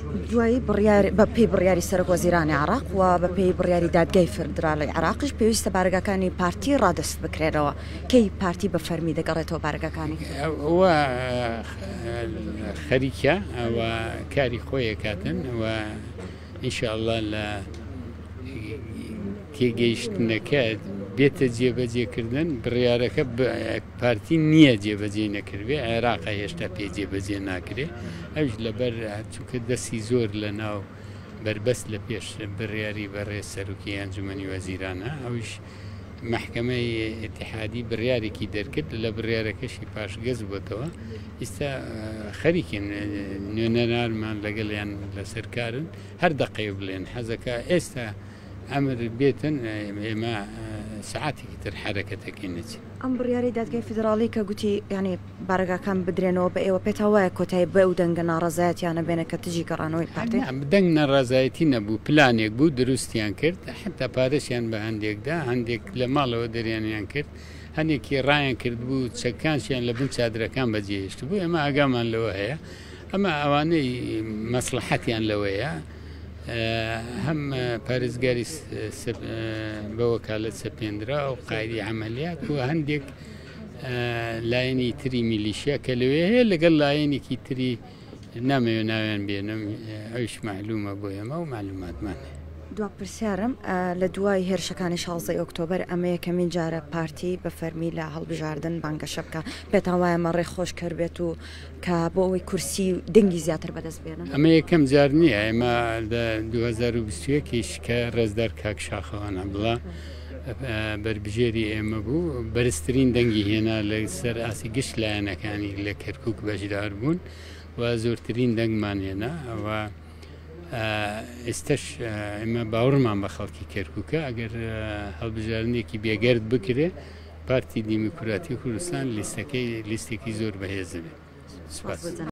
دوای بەپێی بڕیاری سەرۆک وەزیرانی عراق و بەپێی بڕیاری دادگای فێدراڵی عراقیش پێویستە بارگەکانی پارتی ڕادست بکرێنەوە. کەی پارتی بە فەرمی دەگەڕێتەوە بارگەکانی؟ ئەوە خەریکە ئەوە کاری خۆیە کاتن و ئینشاءالله لە تێگەیشتنەکە بێتە جێبەجێکردن. بڕیارەکە پارتی نییە جێبەجێ نەکردێ، عێراقا هێشتا پێ جێبەجێ ناکرێ. ئەوش لەبەر چونکە دەستی زۆر لە ناو بربەست لە پێش بڕیاری بەڕێز سەرۆکی ئەنجومەنی وەزیرانە، ئەوش محکەمەی ئیتیحادی بڕیارێکی دەرکرد لە بڕیارەکەشی پاشگەز بووتەوە. ئێستا خەریکن نوێنەرانمان لەگەڵیان لەسەرکارن، هەر دەقەی بڵێن حەزەکە ئێستا ئەمر بێتن ئێمە سعاتێکی تر حرەکەتەکەی نەچێت. ئەم بڕیاری دادگای فیدراڵی کە گوتی ینی بارگاکان بدرێنەوە بە ئێوە پێێتە وایە کۆتایی بە ئەو دەنگە ناڕزایەتیانە بێنە کە تژی گەڕانەوەی پارتی؟ دەنگ ناڕازایەتی نەبوو، پلانێک بوو دروستیان کرد، حتا پارەشیان بە هەندێکدا، هەندێک لە ماڵەوە دەریانیان کرد، هەندێکی ڕایان کرد بوو چەکانشیان لە بن چادرەکان بەجێهێشت بوو. ئێمە ئاگامان لەوە هەیە، ئەمە ئەوانەی مەسلحەتیان لەوەیە. هەم پارێزگاری بە وەکالەت سەپێنرا و قایدی عملیات و هەندێک لایەنی تری میلیشیا کە لەوێ هەیە لەگەڵ لایەنێکی تری نامەوێ ناویان بێنم، ئەوش معلومە بۆ ئێمە و معلوماتمان. دوا پرسیارم لە دوای هێرشەکانی 16 ئۆکتۆبەر ئەمە یەکەمین جارە پارتی بە فەرمی لە هەڵبژاردن بانگەشە بکە، پێتان وایە مەڕێ خۆش کرد بێت و کە بۆ ئەوەی کورسی دەنگی زیاتر بەدەست بێنن؟ ئەمە یەکەم جار نییە. ئێمە لە 2021 کە ڕێزدار کاک شاخەوانە بڵا بربژێری ئێمە بوو، بەرزترین دەنگی هێنا لە سەر ئاسی گشت لایەنەکانی لە کەرکووک بەشدار بوون و زۆرترین دەنگمان هێنا. ئەوە ئێستش ئێمە باوەڕمان بە خەڵکی کەرکووکە ئەگەر هەڵبژارنێکی بێگەرد بکرێ پارتی دیموکراتی کوردستان لیستەکەی لیستێکی زۆر بەهێز بێت. سوپاس.